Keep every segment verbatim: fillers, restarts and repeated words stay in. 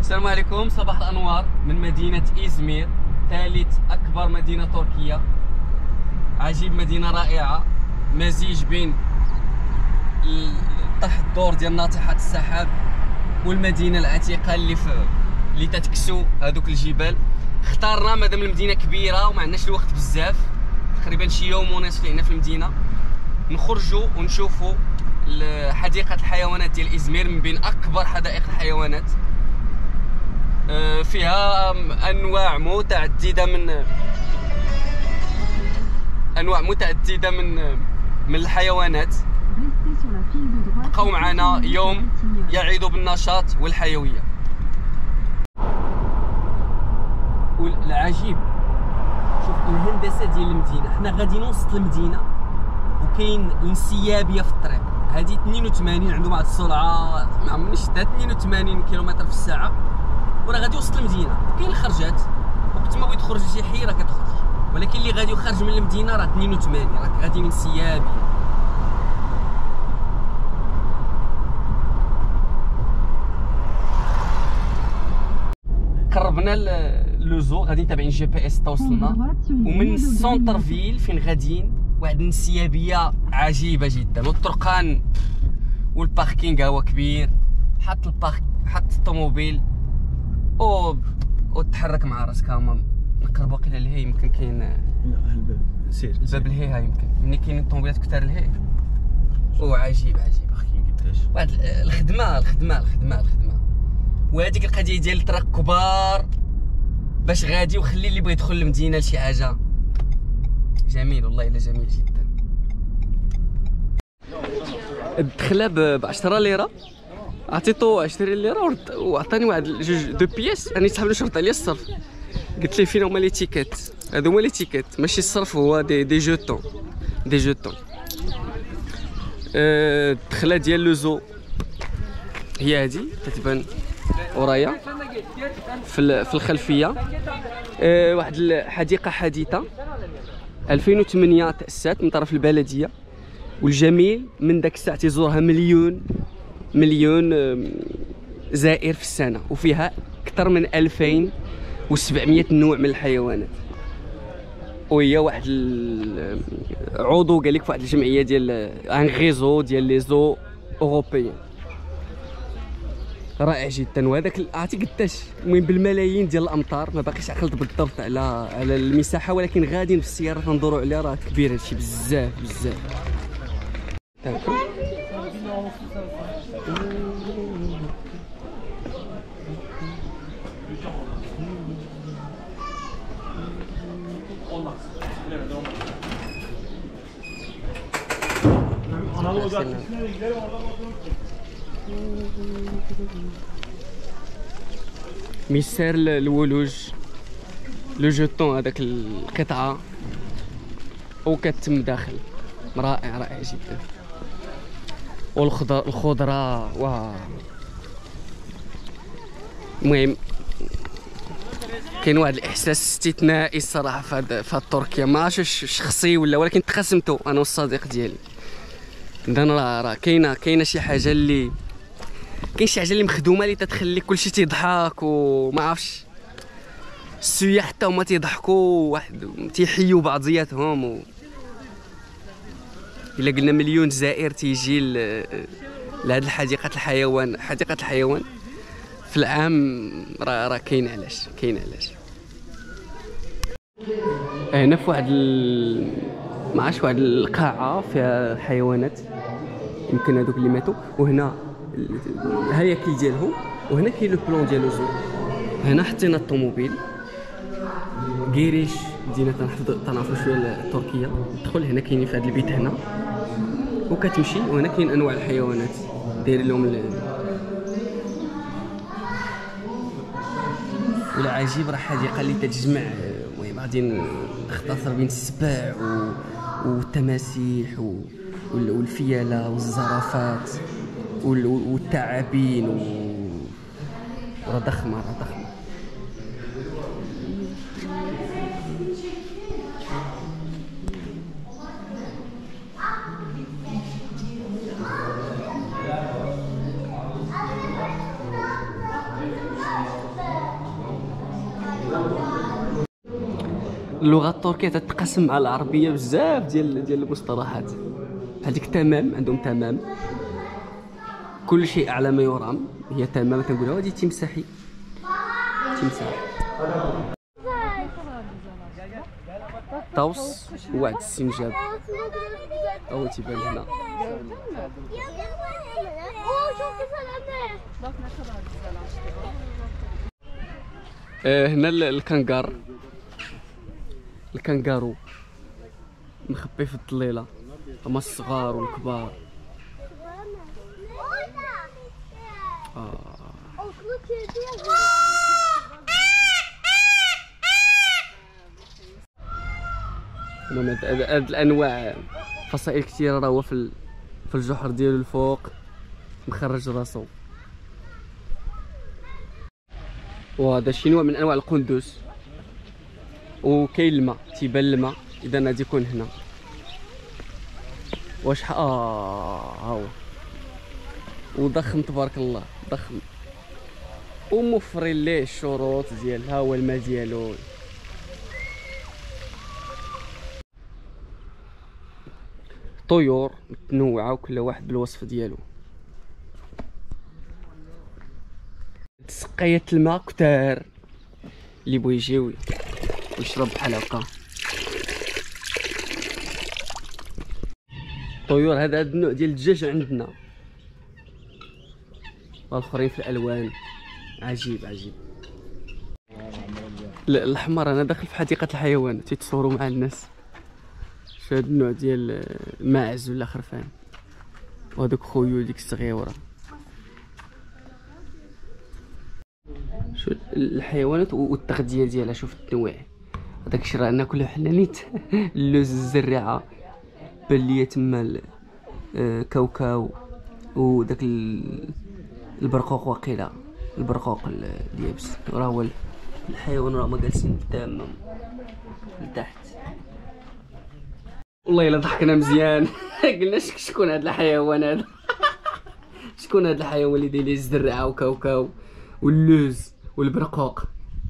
السلام عليكم، صباح الانوار من مدينه ازمير، ثالث اكبر مدينه تركيه. عجيب، مدينه رائعه، مزيج بين طرح الدور ديال ناطحات السحاب والمدينه العتيقه اللي في اللي تتكسو هذوك الجبال. اختارنا مادام المدينه كبيره وما عندناش الوقت بزاف، تقريبا شي يوم ونصف هنا في المدينه، نخرجوا ونشوفوا حديقه الحيوانات ديال ازمير، من بين اكبر حدائق الحيوانات. فيها انواع متعدده من انواع متعدده من من الحيوانات. بقاو معنا يوم يعيد بالنشاط والحيويه. والعجيب شوف الهندسه ديال المدينه، حنا غاديين وسط المدينه وكاين انسيابيه في الطريق. هذه اثنين وثمانين، عندهم واحد السرعه ما عمرني شفتها، اثنين وثمانين كيلومتر في الساعه، وراه غادي وسط المدينه. كاين الخرجات وقت ما بغيت تخرج شي حي راه كتخرج، ولكن اللي غادي يخرج من المدينه راه اثنين وثمانين، راك غادي انسيابيه. قربنا لو زو، غادي تابعين جي بي اس توصلنا، ومن السونتر فيل فين غاديين واحد الانسيابيه عجيبه جدا، والطرقان والباركينغ هو كبير. حط البارك حط الطوموبيل و وتحرك مع راسك. هما نقربوا قليل لهي، يمكن كاين لا الباب سير الباب لهي، ها يمكن ملي كاينين الطوموبيلات كثار لهي. او عجيب عجيب باركينغ قداش واحد الخدمه الخدمه الخدمه الخدمه وهذيك القضيه ديال الطرق كبار باش غادي، وخلي اللي بغى يدخل للمدينه لشي حاجه. جميل والله، الا جميل جدا. الدخله ب عشرة ليره، عطيتو عشرين ليره وعطاني واحد جوج دو بياس. انا صاحبي شرط عليا الصرف، قلت ليه فين هما لي تيكات؟ هادو هما لي تيكات، ماشي الصرف، هو دي دي جوتون دي جوتون. الدخله أه ديال لو زو هي هادي تتبان ورايا في في الخلفيه. أه واحد الحديقه حديثه ألفين وثمانية تأسست من طرف البلديه، والجميل من داك الساعه تيزورها مليون مليون زائر في السنه، وفيها اكثر من ألفين وسبعمية نوع من الحيوانات. وهي واحد عضو قال لك في واحد الجمعيه ديال ان غيزو ديال لي زو اوروبيين. رائع جدا. وهذاك عرفتي قداش، المهم بالملايين ديال الامتار، ما باقيش عقلت بالضبط على على المساحه، ولكن غاديين في السياره تندوروا عليها، راه كبير هادشي بزاف بزاف. ميسار الولوج، لو جوتون هذاك القطعه وكتم داخل. رائع رائع جدا. والخضر الخضره واه. المهم كاين واحد الاحساس استثنائي الصراحه في هاد في تركيا، ما عرفتش شخصي ولا، ولكن تقاسمته انا والصديق ديالي. اذا راه راه كاينه كاينه شي حاجه اللي كاين شي حاجه اللي مخدومه اللي تتخلي كلشي تيضحك، وما عرفتش السياح حتى هما تيضحكوا، واحد تيحيوا بعضياتهم. و الا قلنا مليون زائر تيجي لهاد الحديقه الحيوان حديقه الحيوان في العام، راه راه كاين علاش كاين علاش. هنا في واحد ال... ما عرفتش واحد القاعه فيها حيوانات، يمكن هذوك اللي ماتوا. وهنا الهياكل ديالهم، وهنا كاين لو بلون ديال زو. هنا حطينا الطوموبيل كيريش، بدينا تنحفظ تنعرفوا شويه التركيه. تدخل هنا كاينين في هذا البيت هنا وكتمشي، وهنا كاين انواع الحيوانات داير لهم ال... ولا عجيب، راه حديقه اللي تتجمع. المهم غادي نختصر بين السباع و... والتماسيح و... والفيله والزرافات وال... والثعابين و... راه ضخمه راه ضخمه. اللغه التركيه تتقسم مع العربيه بزاف ديال ديال المصطلحات. هذيك تمام، عندهم تمام، كل شيء اعلى ما يرام هي تمام. كنقولوا هادي تمساحي تمساح. طاوس وعد السنجاب او تيبان هنا. آه هنا الكنغار، الكنغارو مخبي في الظليله، هما الصغار والكبار. آه. المهم هاد الانواع فصائل كثيره، راه هو في في الجحر ديالو الفوق مخرج راسو. وهذا شي نوع من انواع القندوس. وكاين الماء، تيبان الماء، اذا غادي يكون هنا. واش ح... اه ها هو وضخم تبارك الله، ضخم وموفرين ليه الشروط ديال ها هو الماء ديالو. طيور متنوعه وكل واحد بالوصف ديالو. سقايات الماء كتار اللي بغى يجي ويشرب بحال هكا. طيور هذا هذا النوع ديال الدجاج عندنا، والاخرين في الالوان. عجيب عجيب. الاحمر انا داخل في حديقه الحيوان تيتصوروا مع الناس. شو هذا النوع ديال الماعز ولا خرفان، وهذوك خويو ديك الصغيوره. شو الحيوانات والتغذيه ديالها، شوف التنويع. هذاك الشيء راه ناكلو حنا نيت. اللوز، الزريعه، بان ليا تما كاوكاو، وداك البرقوق، واقيلا البرقوق اليابس. راه هو الحيوان راه ما جالسين تمام لتحت. والله الا ضحكنا مزيان. قلنا شكون هذا الحيوان هذا؟ شكون هذا الحيوان اللي داير ليه الزرعه وكاوكاو واللوز والبرقوق؟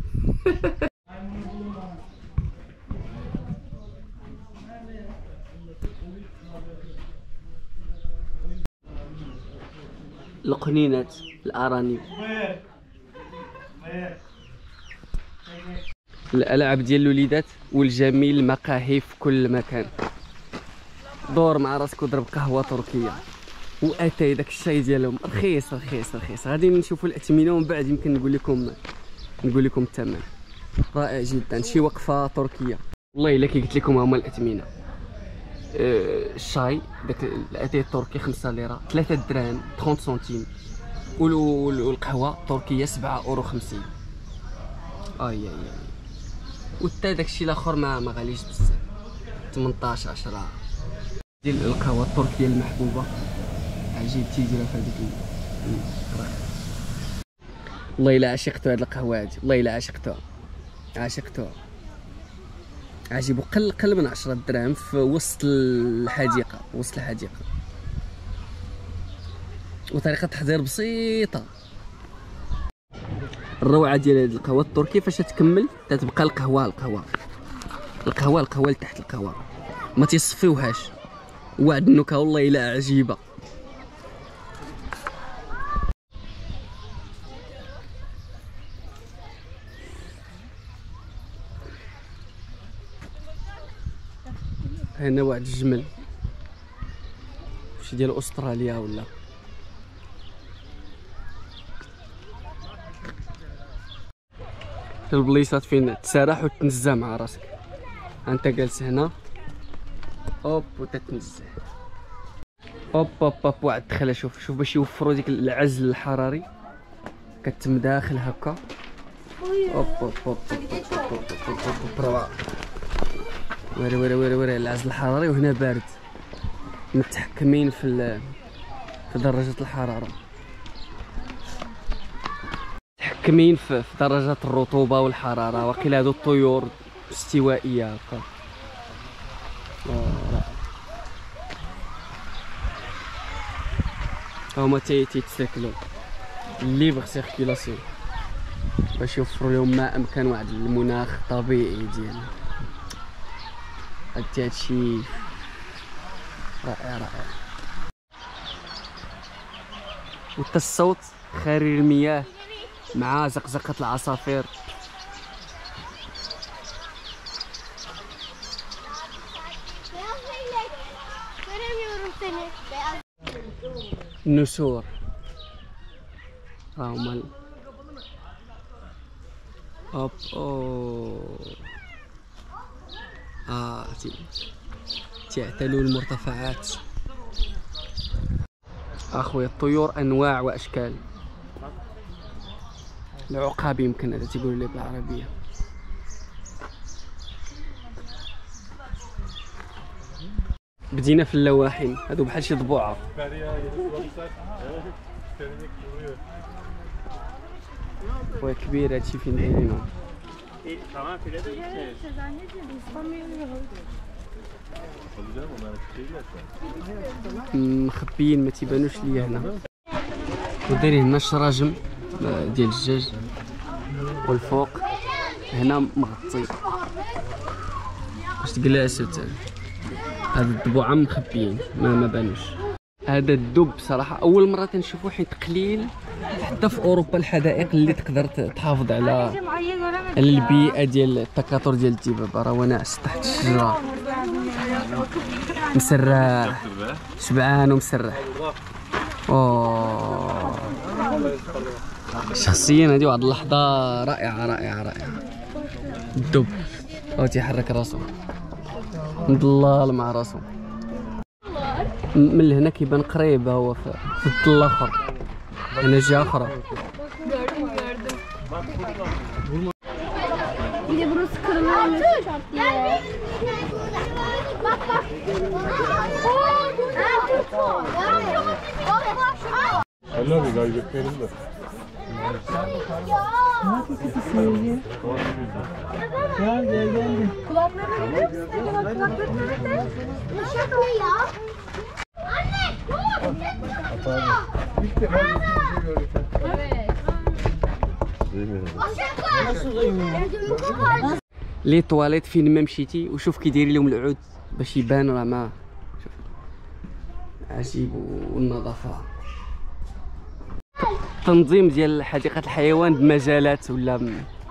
القنينات، الارانب، الالعاب ديال الوليدات والجميل، المقاهي في كل مكان. دور مع راسك وضرب قهوه تركيه واتاي داك الشاي ديالهم رخيص رخيص رخيص. غادي نشوفوا الاثمنه ومن بعد يمكن نقول لكم نقول لكم الثمن. رائع جدا، شي وقفه تركيه والله الا كي قلت لكم هما الاثمنه. أه الشاي داك الاتاي التركي خمسة ليره، ثلاثة دراهم ثلاثين سنتيم، والقهوه التركيه سبعة اورو خمسين. اي اي اي. وتا داكشي الاخر ما ما غاليش بزاف، ثمنطاش عشرة. ديال القهوه التركيه المحبوبه. عجيب تيديرها في هذيك القرايه. والله الا عشقت هاد القهوه هادي، والله الا عشقتها عشقتها. عجيب. وقل قل من عشرة دراهم في وسط الحديقه، وسط الحديقه. وطريقه تحضير بسيطه. الروعه ديال هاد القهوه التركيه فاش تكمل تتبقى القهوه القهوه القهوه القهوه لتحت القهوه، ما تيصفيوهاش. وعد النكهه والله الا عجيبه. هنا واحد الجمل شي ديال استراليا ولا. البليصات فين تسرح وتنزه مع راسك. انت جالس هنا اوب وتتنزه اوب اوب اوب. واحد الدخله، شوف شوف باش يوفروا ديك العزل الحراري كتم داخل هكا. اوب اوب اوب اوب اوب. ويري ويري ويري ويري العزل الحراري. وهنا بارد، متحكمين في في درجة الحرارة، متحكمين في درجة الرطوبة والحرارة. وقيل هادو الطيور استوائية هكا. هما تيتساكلوا ليبر سيركيلاسيون باش يوفروا لهم ما امكن واحد المناخ طبيعي ديالنا. هادشي هادشي رائع رائع. وحتى الصوت خرير المياه مع زقزقة العصافير. النسور ها هما اوب او اه تي تعتلوا المرتفعات. اخويا الطيور انواع واشكال. العقاب يمكن هذا تيقولوا لي بالعربيه. بدينا في اللواحم، هادو بحال شي ضبوعه. خويا كبير هادشي فين دايرينو. مخبيين ما تيبانوش ليا هنا. ودايرين هنا الشراجم ديال الدجاج، والفوق هنا مغطي باش تجلس. هاد الضبوعه مخبيين ما ما بانوش. هذا الدب صراحه اول مره تنشوفو، حيت قليل حتى في اوروبا الحدائق اللي تقدر تحافظ على على البيئه ديال التكاثر ديال الدبابه. راه ناعس تحت الشجره مسرح شبعان ومسرح. اوه شخصيا هذه واحد اللحظه رائعه رائعه رائعه. الدب هو تيحرك راسو مضلال مع راسو. من هنا كيبان قريب، هو في الظل الاخر هنا جهه اخرى. Gel gel gel. Kulaklarını nerede? Kulaklarını nerede? Işıklı ya. Anne, dur. Bitti. Evet. لي طواليت فين ما مشيتي وشوف كيدير لهم العود باش يبان راه ما شوف عجيب. والنظافه التنظيم ديال حديقه الحيوان بمجالات ولا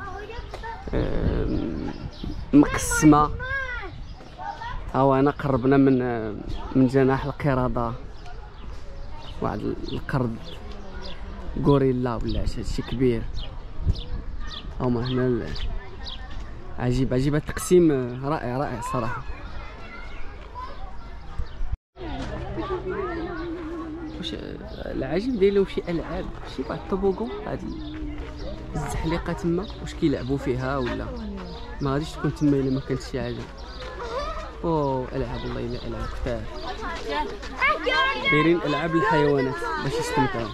مقسمه. هاو انا قربنا من من جناح القرده، واحد القرد غوريلا ولا هادشي كبير. هما هنا عجيب عجيب. التقسيم رائع رائع صراحه. واش العجيب داير لهم شي العاب، شي بعض الطوبوغون هاد الزحليقه تما، واش كيلعبوا فيها ولا ما غاديش تكون تما الا ما كانت شي حاجه. اوه العاب والله الا العاب كثار. دايرين العاب الحيوانات باش يستمتعوا.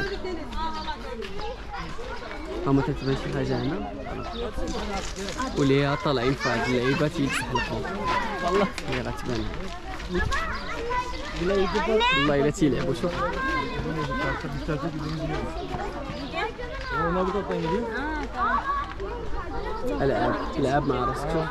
هما تتبان شي حاجه هنا وليها طالعين في هاد اللعيبه تيتسحلقوا والله اللي غتبان والله الا تيلعبوا. شوف العاب العاب مع راسك.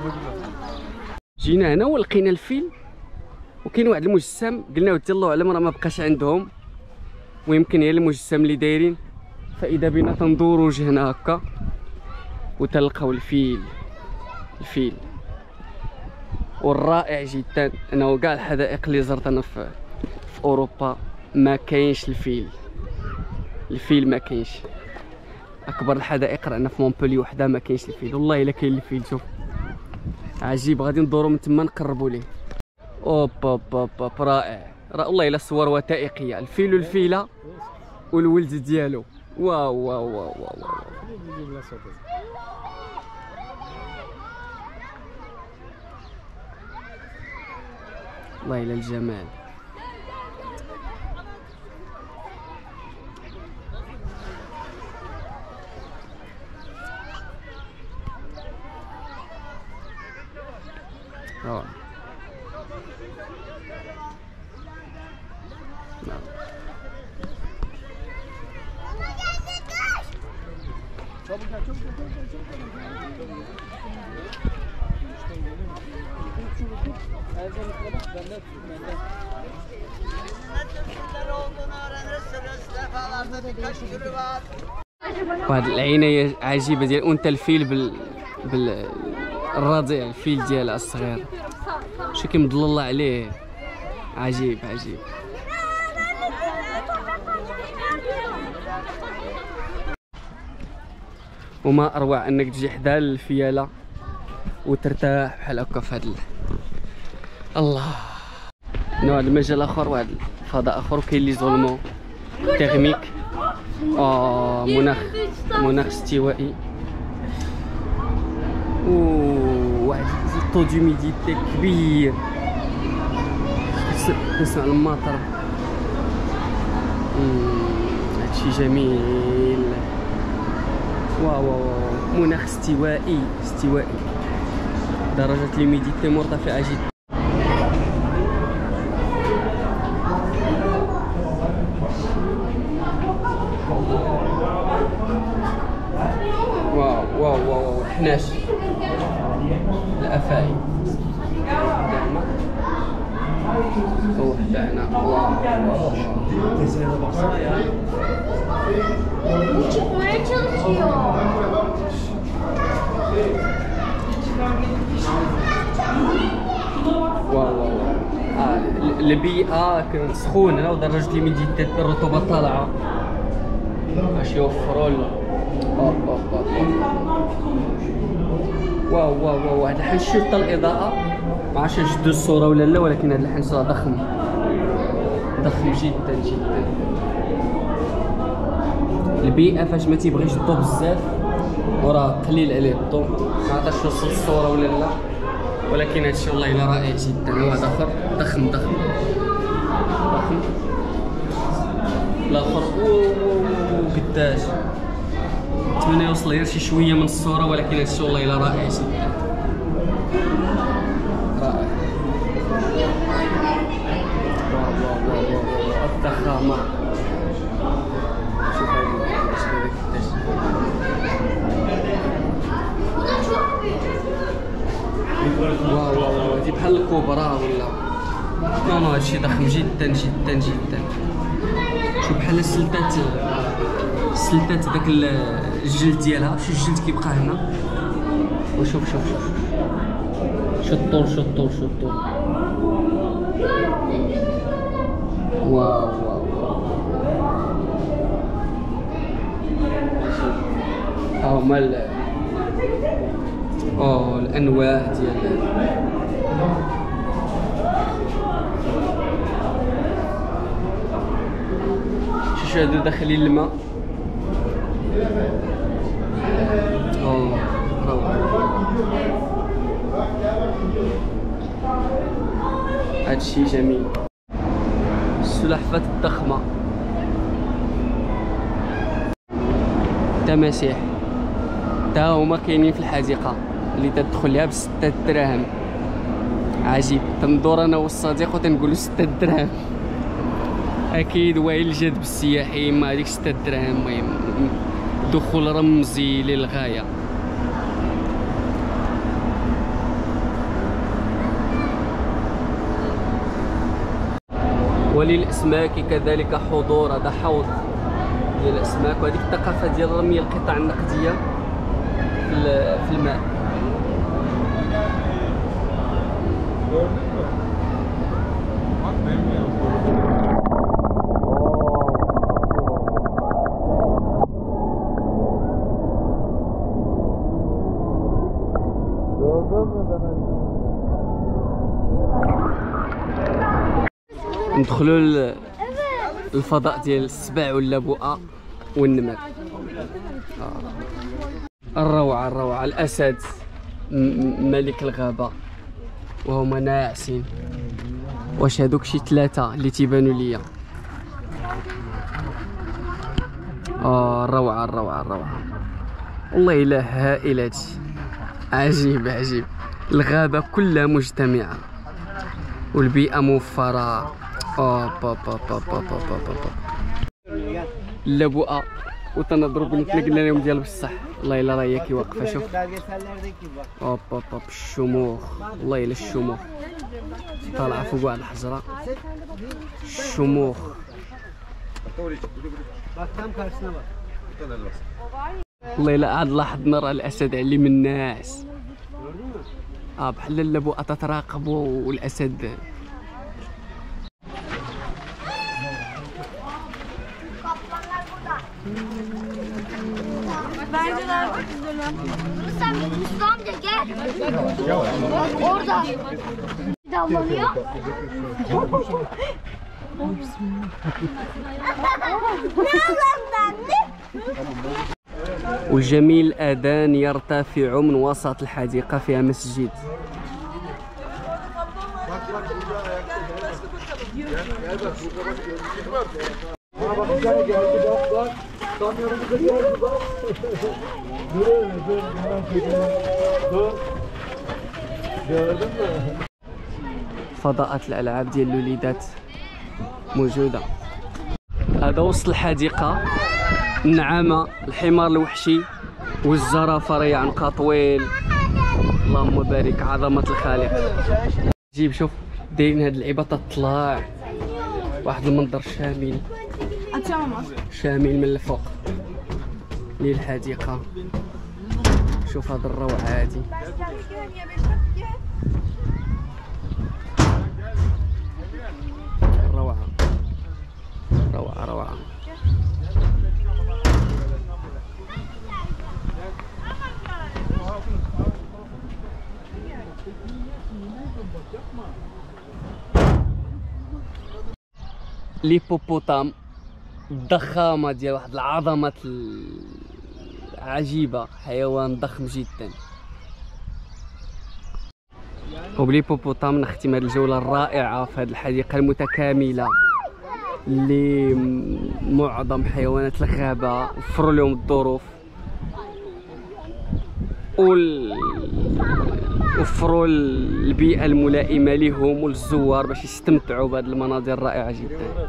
جينا هنا ولقينا الفيل، وكاين واحد المجسم قلنا ودي الله اعلم راه ما بقاش عندهم، ويمكن هي المجسم اللي دايرين. فاذا بنا تندوروا وجهنا هكا وتلقاو الفيل. الفيل والرائع جدا انه كاع الحدائق اللي زرت انا في في اوروبا ما كاينش الفيل. الفيل ما كاينش. اكبر الحدائق رانا في مونبولي وحده ما كاينش الفيل. والله الا كاين الفيل. شوف عجيب. غادي ندوروا من تما نقربوا ليه. اوب اوب اوب, أوب. رائع. راه والله الا صور وثائقيه. الفيل والفيله والولد ديالو. واو واو واو واو, واو. والله الا الجمال. اه وهاد العناية عجيبة ديال أنثى الفيل بال بالرضيع، الفيل ديالها الصغير، شي كيمضلل عليه، عجيب عجيب. وما أروع أنك تجي حدا الفيالة وترتاح بحال هكا في هاد ال... الله. نوع المجال آخر، واحد الفضاء آخر، وكاين لي زولمون تيرميك، آه مناخ مناخ استوائي، وواحد الطو ديوميديتي كبير، تسمع المطر. هادشي جميل. واو واو، مناخ استوائي استوائي، درجة الهيوميديتي مرتفعة جدا. واو واو واو، حناش الافاعي دعنا وحدانا. واو واو واو واو. آه البيئة كانت سخونة ودرجة الهيوميديتي الرطوبة طالعة باش يوفروا ل واو واو واو. هاد الحنش شوف الإضاءة، ما عرفتش نشدو الصورة ولا لا، ولكن هاد الحنش راه ضخم ضخم جدا جدا. البيئة فاش ما تيبغيش الضو بزاف وراه قليل عليه الضو، ما عرفتش نوصل الصورة ولا لا، ولكن هادشي والله الا رائع جدا. واحد اخر ضخم ضخم ضخم، الاخر قداش نتمنى يوصل غير شي شويه من الصوره، ولكن هادشي والله الا رائع جدا رائع. واو واو واو واو الضخامه، شوف هذا قداش. واو واو واو، هادي بحال الكبرى ولا نو نو، هادشي ضخم جدا جدا جدا. شوف بحال السلتات السلتات داك الجلد ديالها، شوف الجلد كيبقى هنا، وشوف شوف شوف شو الطول شو الطول شو الطول. واو واو واو، ها هما ال اوه الانواع ديال شوف هادو داخلين الماء. اوه روعة، هادشي جميل. السلحفاة الضخمة، تماسيح تا هما كاينين في الحديقة اللي تدخل ليها بستة دراهم. عجيب، تندور انا والصديق وتنقولو ستة دراهم. اكيد وائل الجذب السياحي، ما هذيك ستة دراهم. المهم دخول رمزي للغاية. وللاسماك كذلك حضور، هذا حوض ديال الاسماك، وهذيك الثقافة ديال رمي القطع النقدية في الماء. ندخلوا الفضاء ديال السبع واللبؤة والنمر. آه. الروعة الروعة. الأسد ملك الغابة وهما ناعسين. واش هادوك شي ثلاثة اللي تيبانوا ليا؟ اه الروعة الروعة الروعة، والله الا هائل هادشي، عجيب عجيب. الغابة كلها مجتمعة والبيئة موفرة. اوب اوب اوب اوب اوب اوب. اللبؤة وتنضرب بنت اللي قلنا لهم ديال بصح. والله الا راه هي كي واقفه. شوف اوب اوب اوب الشموخ. والله الا الشموخ طالعه فوق واحد الحجره. الشموخ والله الا عاد لاحظنا راه الاسد علي من الناس. اه بحال اللبوءه تتراقب والاسد. Bence daha çok güzel. Mustafa, Mustafa amca gel. Orada. Damlanıyor. Ne Allah'ım وجميل الأذان يرتفع من وسط الحديقة فيها مسجد. فضاءات الألعاب ديال الوليدات موجودة. هذا وسط الحديقة. النعامة، الحمار الوحشي والزرافة راهي عنقها طويل. اللهم بارك عظمة الخالق. جيب شوف دايرين هاد اللعيبة تطلع واحد المنظر شامل شامل من الفوق للحديقة. شوف هاد الروعة هادي. روعة روعة روعة. ليبوبوتام، الضخامة ديال واحد العظمة عجيبة، حيوان ضخم جدا. وبليبوبوتام نختم هذه الجولة الرائعة في هذه الحديقة المتكاملة اللي معظم حيوانات الغابة وفروا لهم الظروف وال... وفروا البيئة الملائمة لهم وللزوار باش يستمتعوا بهذه المناظر الرائعة جدا.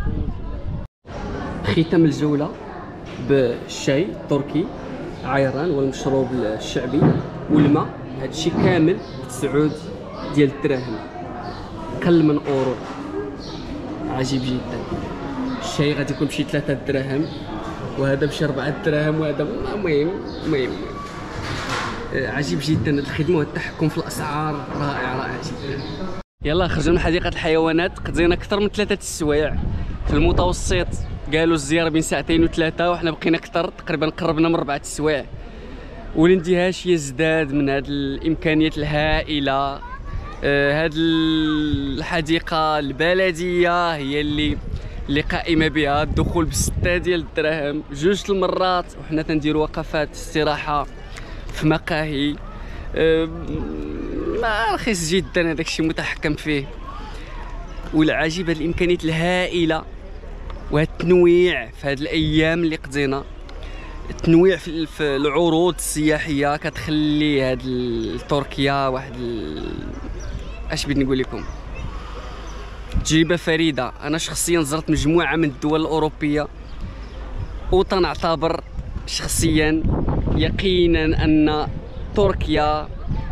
ختام الجولة بالشاي التركي عيران والمشروب الشعبي والماء. هادشي كامل بتسعود ديال الدراهم، قل من اورو. عجيب جدا. الشاي غادي يكون بشي ثلاثة دراهم وهذا بشي أربعة دراهم وهذا المهم المهم عجيب جدا. الخدمه والتحكم في الاسعار رائع رائع جدا. يلا خرجنا من حديقه الحيوانات، قضينا اكثر من ثلاثه السوايع. في المتوسط قالوا الزياره بين ساعتين وثلاثه وحنا بقينا اكثر، تقريبا قربنا من اربعه السوايع. والاندهاش يزداد من هذه الامكانيات الهائله. آه هذه الحديقه البلديه هي اللي اللي قائمه بها الدخول بستة ديال الدراهم جوج المرات، وحنا تنديروا وقفات استراحه في مقاهي. أه ما رخيص جدا، هذاك الشيء متحكم فيه. والعجيب هذه الامكانيات الهائله وهذا التنويع في هذه الايام اللي قضينا. التنويع في, في العروض السياحيه كتخلي هذه تركيا واحد ال... اش بغيت نقول لكم، تجربه فريده. انا شخصيا زرت مجموعه من الدول الاوروبيه وتنعتبر شخصيا يقينا ان تركيا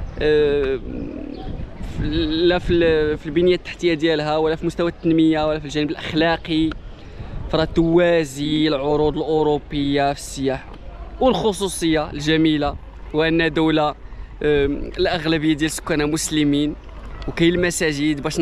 لا في البنيه التحتيه ديالها ولا في مستوى التنميه ولا في الجانب الاخلاقي فرا توازي العروض الاوروبيه في السياحه. والخصوصيه الجميله وان دوله الاغلبيه ديال سكانها مسلمين وكاين المساجد باش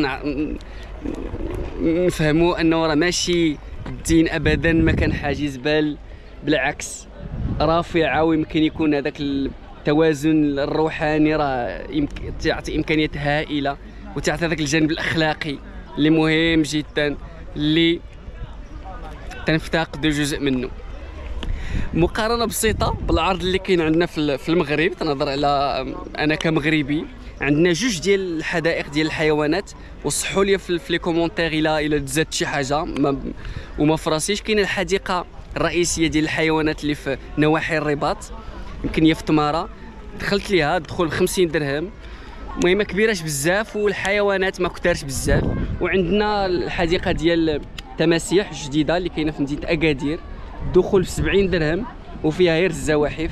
نفهموا انه راه ماشي الدين ابدا ما كان حاجز، بل بالعكس رافعه، ويمكن يكون هذاك التوازن الروحاني راه تعطي امكانيات هائله وتعطي هذاك الجانب الاخلاقي اللي مهم جدا اللي تنفتقد جزء منه. مقارنه بسيطه بالعرض اللي كاين عندنا في المغرب، تنهضر على انا كمغربي، عندنا جوج ديال الحدائق ديال الحيوانات. وصحوا لي في لي كومونتير الا الا تزادت شي حاجه ما وما فراسيش. كاينه الحديقه الرئيسيه ديال الحيوانات اللي في نواحي الرباط، يمكن هي في تماره، دخلت ليها الدخول خمسين درهم، المهم ما كبيراش بزاف والحيوانات ما كثارش بزاف. وعندنا الحديقه ديال تماسيح جديده اللي كاينه في مدينه اكادير، الدخول في سبعين درهم وفيها غير الزواحف.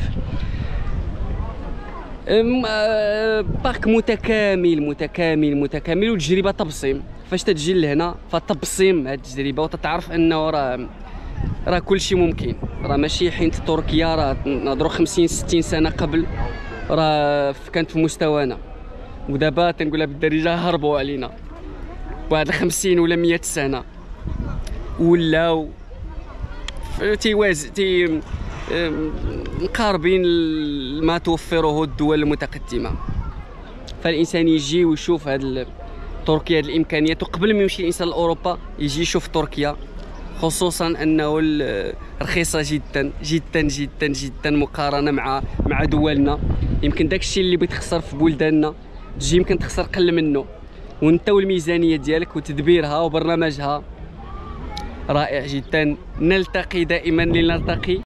بارك متكامل متكامل متكامل وتجربه تبصيم. فاش تجي لهنا فتبصيم هاد التجربه وتتعرف انه راه راه كلشي ممكن. راه ماشي حين تركيا راه نهضروا خمسين ستين سنه قبل راه كانت في مستوانا، ودابا تنقولها بالدارجه هربوا علينا بعد خمسين ولا مية سنه ولاو تيواز تي مقاربين ما توفره الدول المتقدمه. فالانسان يجي ويشوف هاد تركيا هاد الامكانيات، وقبل ما يمشي الانسان لاوروبا يجي يشوف تركيا، خصوصا انه رخيصه جدا جدا جدا جدا مقارنه مع مع دولنا. يمكن داكشي اللي بتخسر في بلداننا تجي يمكن تخسر قل منه، وانت والميزانيه ديالك وتدبيرها وبرنامجها رائع جدا. نلتقي دائما لنلتقي.